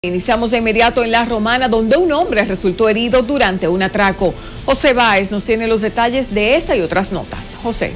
Iniciamos de inmediato en La Romana, donde un hombre resultó herido durante un atraco. José Báez nos tiene los detalles de esta y otras notas. José.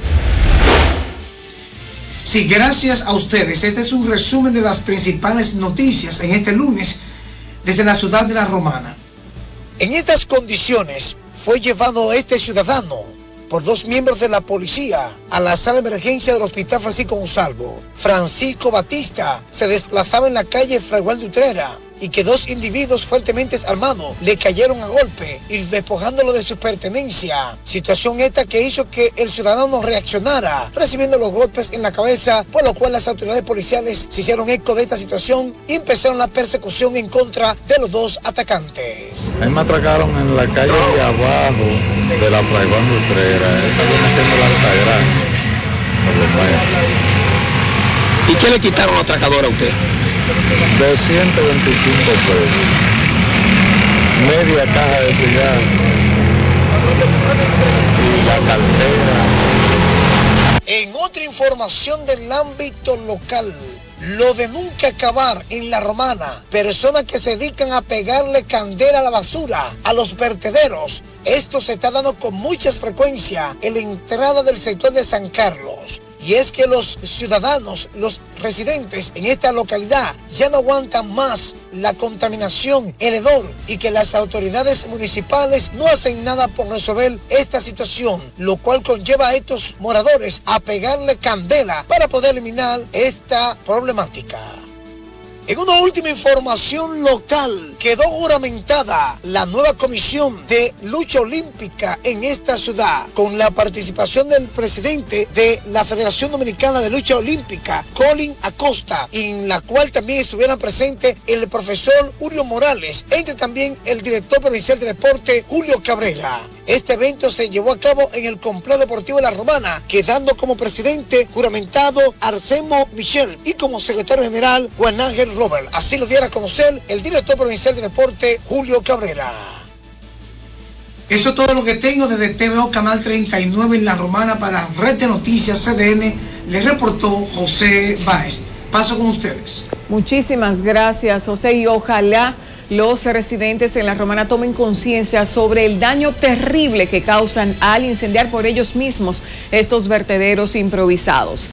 Sí, gracias a ustedes. Este es un resumen de las principales noticias en este lunes desde la ciudad de La Romana. En estas condiciones fue llevado este ciudadano por dos miembros de la policía a la sala de emergencia del Hospital Francisco Monsalvo. Francisco Batista se desplazaba en la calle Fray Juan de Utrera y que dos individuos fuertemente armados le cayeron a golpe y despojándolo de su pertenencia. Situación esta que hizo que el ciudadano reaccionara, recibiendo los golpes en la cabeza, por lo cual las autoridades policiales se hicieron eco de esta situación y empezaron la persecución en contra de los dos atacantes. Ahí me atracaron en la calle de abajo de la Fray Juan de Utrera, esa viene siendo la Altagracia. ¿Y qué le quitaron al atracador a usted? 225 pesos, media caja de cigarros y la cartera. En otra información del ámbito local, lo de nunca acabar en La Romana, personas que se dedican a pegarle candela a la basura, a los vertederos. Esto se está dando con mucha frecuencia en la entrada del sector de San Carlos. Y es que los ciudadanos, los residentes en esta localidad ya no aguantan más la contaminación, el hedor, y que las autoridades municipales no hacen nada por resolver esta situación, lo cual conlleva a estos moradores a pegarle candela para poder eliminar esta problemática. En una última información local, quedó juramentada la nueva comisión de lucha olímpica en esta ciudad, con la participación del presidente de la Federación Dominicana de Lucha Olímpica, Colin Acosta, en la cual también estuvieran presentes el profesor Julio Morales, entre también el director provincial de deporte, Julio Cabrera. Este evento se llevó a cabo en el Complejo Deportivo de La Romana, quedando como presidente juramentado Arsemo Michel y como secretario general Juan Ángel Robert. Así lo diera a conocer el director provincial de deporte, Julio Cabrera. Eso es todo lo que tengo desde TVO Canal 39 en La Romana para Red de Noticias CDN. Les reportó José Báez. Paso con ustedes. Muchísimas gracias, José, y ojalá los residentes en La Romana tomen conciencia sobre el daño terrible que causan al incendiar por ellos mismos estos vertederos improvisados.